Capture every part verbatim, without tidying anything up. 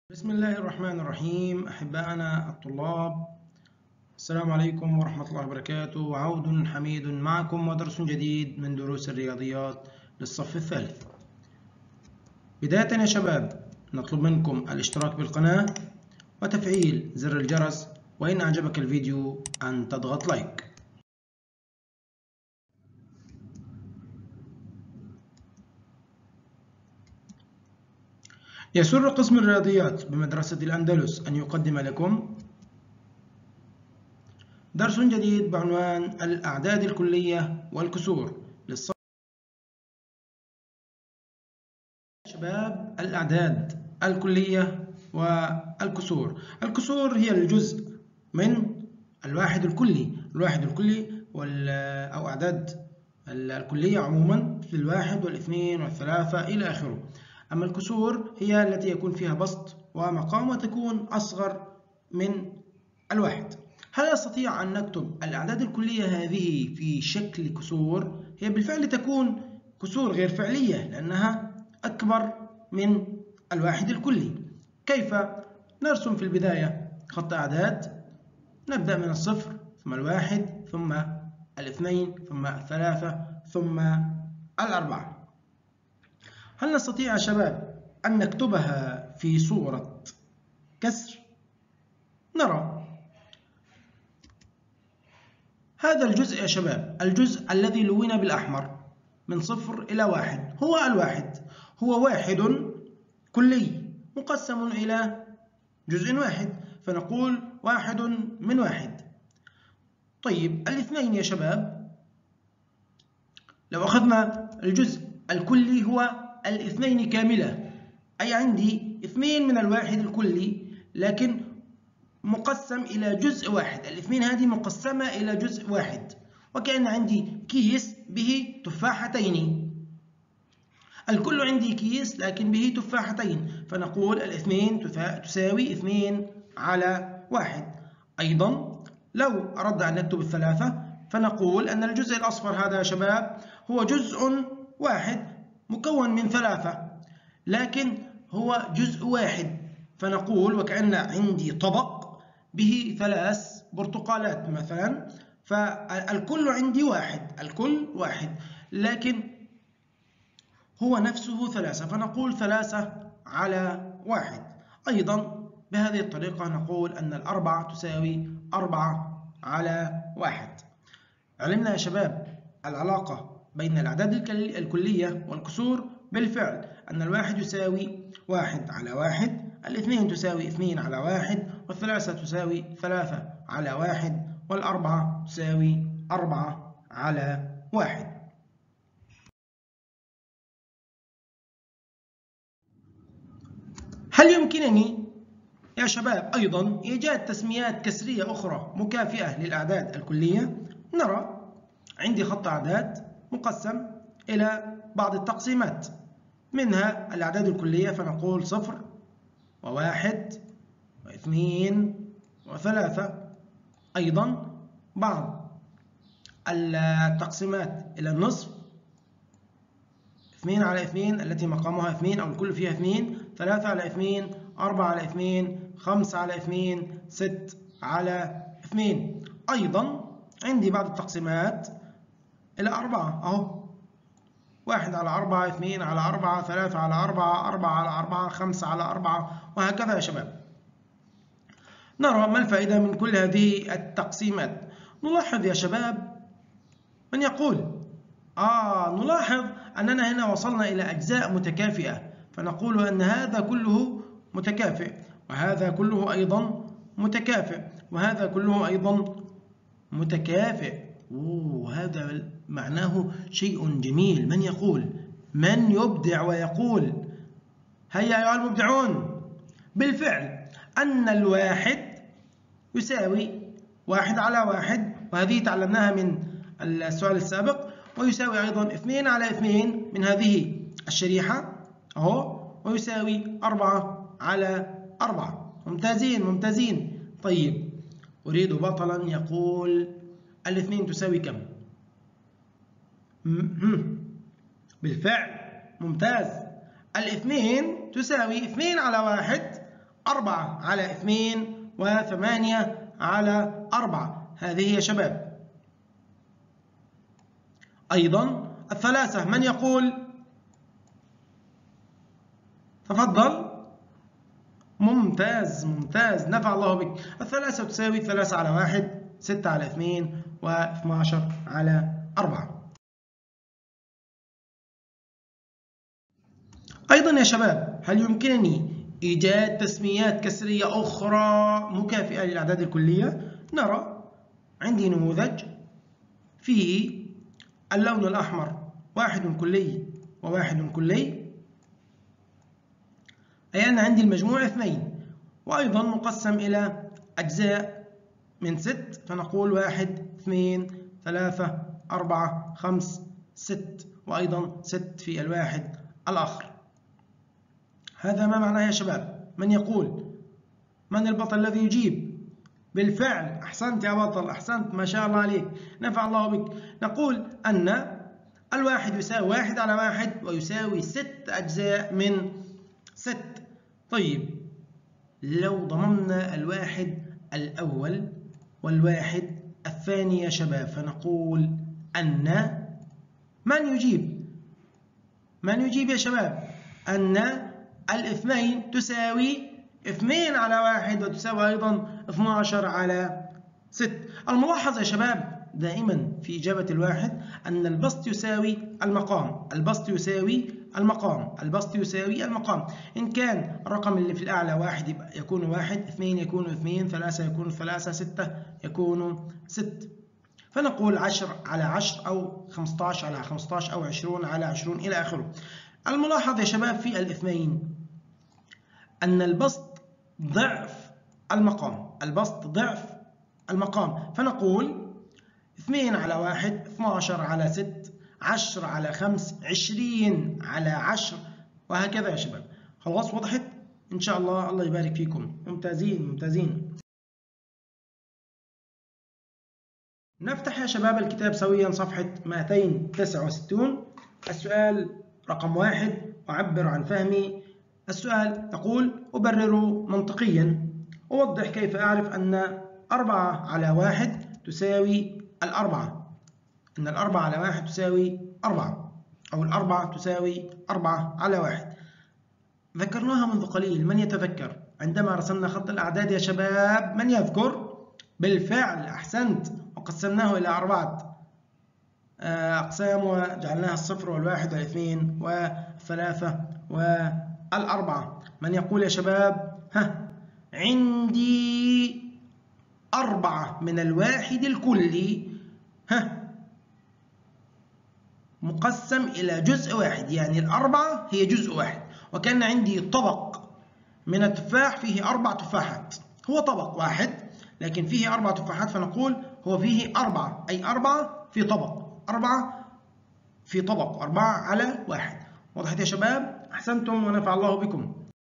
بسم الله الرحمن الرحيم. أحبائنا الطلاب، السلام عليكم ورحمة الله وبركاته، وعود حميد معكم ودرس جديد من دروس الرياضيات للصف الثالث. بداية يا شباب نطلب منكم الاشتراك بالقناة وتفعيل زر الجرس، وإن أعجبك الفيديو أن تضغط لايك. يسر قسم الرياضيات بمدرسة الأندلس أن يقدم لكم درس جديد بعنوان الأعداد الكلية والكسور للصف. شباب، الأعداد الكلية والكسور. الكسور هي الجزء من الواحد الكلي. الواحد الكلي أو أعداد الكلية عموما في الواحد والاثنين والثلاثة إلى آخره. أما الكسور هي التي يكون فيها بسط ومقام وتكون أصغر من الواحد. هل نستطيع أن نكتب الأعداد الكلية هذه في شكل كسور؟ هي بالفعل تكون كسور غير فعلية لأنها أكبر من الواحد الكلي. كيف؟ نرسم في البداية خط أعداد، نبدأ من الصفر ثم الواحد ثم الاثنين ثم الثلاثة ثم الأربعة. هل نستطيع يا شباب أن نكتبها في صورة كسر؟ نرى هذا الجزء يا شباب، الجزء الذي لون بالأحمر من صفر إلى واحد هو الواحد، هو واحد كلي مقسم إلى جزء واحد، فنقول واحد من واحد. طيب الاثنين يا شباب، لو أخذنا الجزء الكلي هو الاثنين كاملة، أي عندي اثنين من الواحد الكلي لكن مقسم إلى جزء واحد. الاثنين هذه مقسمة إلى جزء واحد، وكأن عندي كيس به تفاحتين. الكل عندي كيس لكن به تفاحتين، فنقول الاثنين تساوي اثنين على واحد. أيضا لو أردنا أن نكتب الثلاثة فنقول أن الجزء الأصفر هذا يا شباب هو جزء واحد مكون من ثلاثة لكن هو جزء واحد، فنقول وكأن عندي طبق به ثلاث برتقالات مثلا، فالكل عندي واحد، الكل واحد لكن هو نفسه ثلاثة، فنقول ثلاثة على واحد. أيضا بهذه الطريقة نقول أن الأربعة تساوي أربعة على واحد. علمنا يا شباب العلاقة بين الأعداد الكلية والكسور بالفعل، أن الواحد يساوي واحد على واحد، الاثنين تساوي اثنين على واحد، والثلاثة تساوي ثلاثة على واحد، والأربعة تساوي أربعة على واحد. هل يمكنني يا شباب أيضا إيجاد تسميات كسرية أخرى مكافئة للأعداد الكلية؟ نرى عندي خط أعداد مقسم إلى بعض التقسيمات، منها الأعداد الكلية فنقول صفر وواحد واثنين وثلاثة. أيضا بعض التقسيمات إلى النصف، اثنين على اثنين التي مقامها اثنين أو الكل فيها اثنين، ثلاثة على اثنين، أربعة على اثنين، خمسة على اثنين، ستة على اثنين. أيضا عندي بعض التقسيمات إلى أربعة، أهو واحد على أربعة، اثنين على أربعة، ثلاثة على أربعة، أربعة على أربعة، خمسة على أربعة، وهكذا يا شباب. نرى ما الفائدة من كل هذه التقسيمات. نلاحظ يا شباب من يقول آه نلاحظ أننا هنا وصلنا إلى أجزاء متكافئة، فنقول أن هذا كله متكافئ وهذا كله أيضا متكافئ وهذا كله أيضا متكافئ. وهذا معناه شيء جميل. من يقول؟ من يبدع ويقول؟ هيا أيها المبدعون. بالفعل أن الواحد يساوي واحد على واحد، وهذه تعلمناها من السؤال السابق، ويساوي أيضا اثنين على اثنين من هذه الشريحة أهو، ويساوي أربعة على أربعة. ممتازين ممتازين. طيب أريد بطلا يقول الاثنين تساوي كم؟ بالفعل ممتاز، الاثنين تساوي اثنين على واحد أربعة على اثنين وثمانية على أربعة. هذه يا شباب. أيضا الثلاثة، من يقول؟ تفضل. ممتاز ممتاز، نفع الله بك. الثلاثة تساوي ثلاثة على واحد، ستة على اثنين، واثنى عشر على أربعة. أيضا يا شباب، هل يمكنني إيجاد تسميات كسرية أخرى مكافئة للأعداد الكلية؟ نرى عندي نموذج فيه اللون الأحمر واحد كلي وواحد كلي، أي أن عندي المجموع اثنين، وأيضا مقسم إلى أجزاء من ست، فنقول واحد اثنين ثلاثة أربعة خمس ست، وأيضا ست في الواحد الآخر. هذا ما معناه يا شباب؟ من يقول؟ من البطل الذي يجيب؟ بالفعل، أحسنت يا بطل، أحسنت، ما شاء الله عليك، نفع الله بك. نقول أن الواحد يساوي واحد على واحد ويساوي ست أجزاء من ست. طيب، لو ضممنا الواحد الأول والواحد الثاني يا شباب، فنقول أن من يجيب؟ من يجيب يا شباب؟ أن الاثنين تساوي اثنين على واحد وتساوي أيضا اثنى عشر على ست. الملاحظ يا شباب دائما في إجابة الواحد أن البسط يساوي المقام، البسط يساوي المقام، البسط يساوي المقام. إن كان الرقم اللي في الأعلى واحد يكون واحد، اثنين يكون اثنين، ثلاثة يكون ثلاثة، ستة يكون ست. فنقول عشر على عشر أو خمسة عشر على خمسة عشر أو عشرون على عشرون إلى آخره. الملاحظ يا شباب في الاثنين أن البسط ضعف المقام، البسط ضعف المقام، فنقول اثنين على واحد، اثنى عشر على ست، عشرة على خمس، عشرين على عشر، وهكذا يا شباب. خلاص وضحت؟ إن شاء الله. الله يبارك فيكم، ممتازين ممتازين. نفتح يا شباب الكتاب سويا صفحة مئتين وتسعة وستين. السؤال رقم واحد، أعبر عن فهمي. السؤال يقول: أبرر منطقيا، أوضح كيف أعرف أن أربعة على واحد تساوي الأربعة، أن الأربعة على واحد تساوي أربعة، أو الأربعة تساوي أربعة على واحد. ذكرناها منذ قليل، من يتذكر عندما رسمنا خط الأعداد يا شباب؟ من يذكر؟ بالفعل، أحسنت، وقسمناه إلى أربعة أقسام وجعلناها الصفر والواحد والاثنين والثلاثة والأربعة. من يقول يا شباب؟ ها، عندي أربعة من الواحد الكلي، ها، مقسم إلى جزء واحد، يعني الأربعة هي جزء واحد، وكان عندي طبق من التفاح فيه أربع تفاحات، هو طبق واحد لكن فيه أربع تفاحات، فنقول هو فيه أربعة، أي أربعة في طبق، أربعة في طبق، أربعة على واحد. وضحت يا شباب؟ أحسنتم ونفع الله بكم.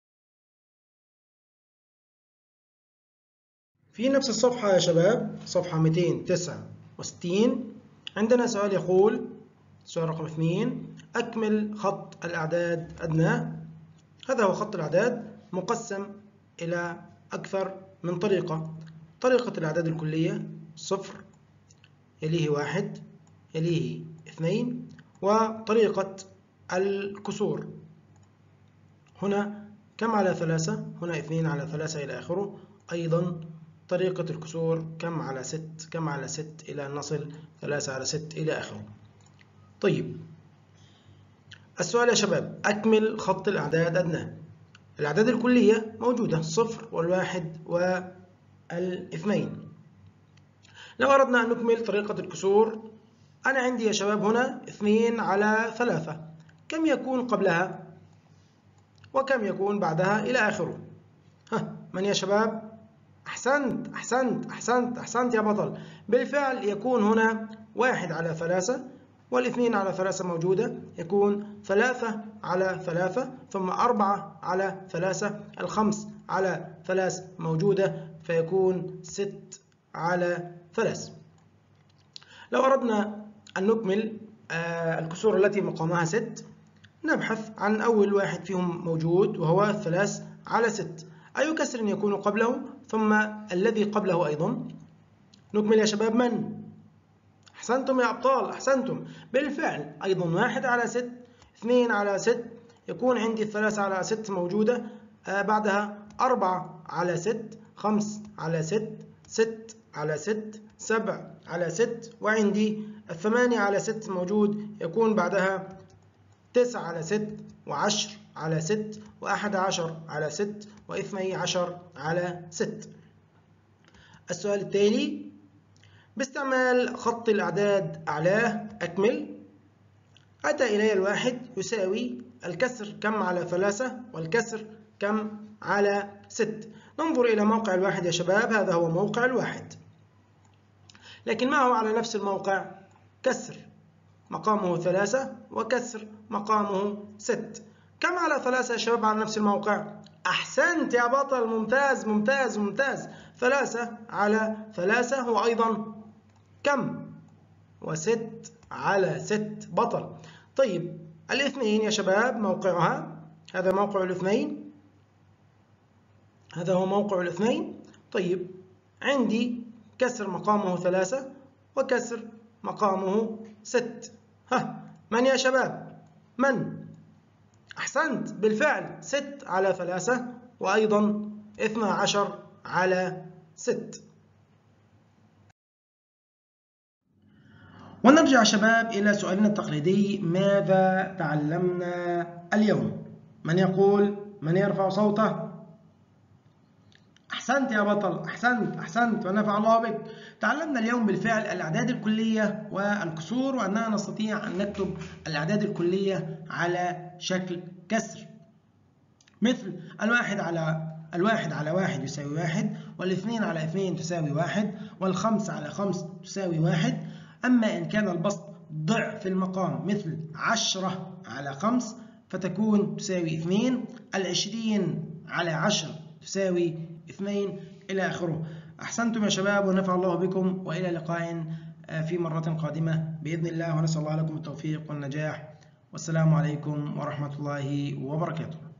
في نفس الصفحة يا شباب، صفحة مئتين وتسعة وستين، عندنا سؤال يقول، سؤال رقم اثنين: أكمل خط الأعداد أدناه. هذا هو خط الأعداد مقسم إلى أكثر من طريقة. طريقة الأعداد الكلية صفر، يليه واحد، يليه اثنين، وطريقة الكسور، هنا كم على ثلاثة، هنا اثنين على ثلاثة إلى آخره. أيضا طريقة الكسور كم على ست، كم على ست إلى أن نصل ثلاثة على ست إلى آخره. طيب، السؤال يا شباب: أكمل خط الأعداد أدناه. الأعداد الكلية موجودة، صفر والواحد والاثنين. لو أردنا أن نكمل طريقة الكسور، أنا عندي يا شباب هنا اثنين على ثلاثة، كم يكون قبلها وكم يكون بعدها إلى آخره؟ ها، من يا شباب؟ أحسنت أحسنت أحسنت أحسنت يا بطل. بالفعل يكون هنا واحد على ثلاثة، والاثنين على ثلاثة موجودة، يكون ثلاثة على ثلاثة، ثم أربعة على ثلاثة، الخمس على ثلاث موجودة، فيكون ست على ثلاث. لو أردنا أن نكمل الكسور التي مقامها ست، نبحث عن أول واحد فيهم موجود وهو ثلاث على ست. أي كسر يكون قبله ثم الذي قبله أيضا. نكمل يا شباب. من؟ أحسنتم يا أبطال، أحسنتم. بالفعل أيضا واحد على ست، اثنين على ست، يكون عندي الثلاثة على ست موجودة، آه بعدها أربعة على ست، خمس على ست، ست على ست، سبع على ست، وعندي الثمانية على ست موجود، يكون بعدها تسعة على ست، وعشر على ست، وأحد عشر على ست، واثني عشر على ست. السؤال التالي: باستعمال خط الأعداد أعلاه أكمل. أتى إلي الواحد يساوي الكسر كم على ثلاثة والكسر كم على ست. ننظر إلى موقع الواحد يا شباب، هذا هو موقع الواحد، لكن ما هو على نفس الموقع؟ كسر مقامه ثلاثة وكسر مقامه ست. كم على ثلاثة يا شباب على نفس الموقع؟ أحسنت يا بطل، ممتاز ممتاز ممتاز. ثلاثة على ثلاثة هو أيضا كم؟ وست على ست، بطل. طيب الاثنين يا شباب موقعها، هذا موقع الاثنين، هذا هو موقع الاثنين. طيب عندي كسر مقامه ثلاثة وكسر مقامه ست. ها، من يا شباب؟ من؟ أحسنت، بالفعل ست على ثلاثة وأيضا اثنى عشر على ست. ونرجع شباب إلى سؤالنا التقليدي: ماذا تعلمنا اليوم؟ من يقول؟ من يرفع صوته؟ أحسنت يا بطل، أحسنت أحسنت ونفع الله بك. تعلمنا اليوم بالفعل الأعداد الكلية والكسور، وأننا نستطيع أن نكتب الأعداد الكلية على شكل كسر، مثل الواحد على الواحد على واحد يساوي واحد، والاثنين على اثنين تساوي واحد، والخمس على خمس تساوي واحد. أما إن كان البسط ضعف المقام مثل عشرة على خمس فتكون تساوي اثنين، العشرين على عشر تساوي اثنين، إلى آخره. أحسنتم يا شباب ونفع الله بكم، وإلى لقاء في مرة قادمة بإذن الله، ونسأل الله لكم التوفيق والنجاح، والسلام عليكم ورحمة الله وبركاته.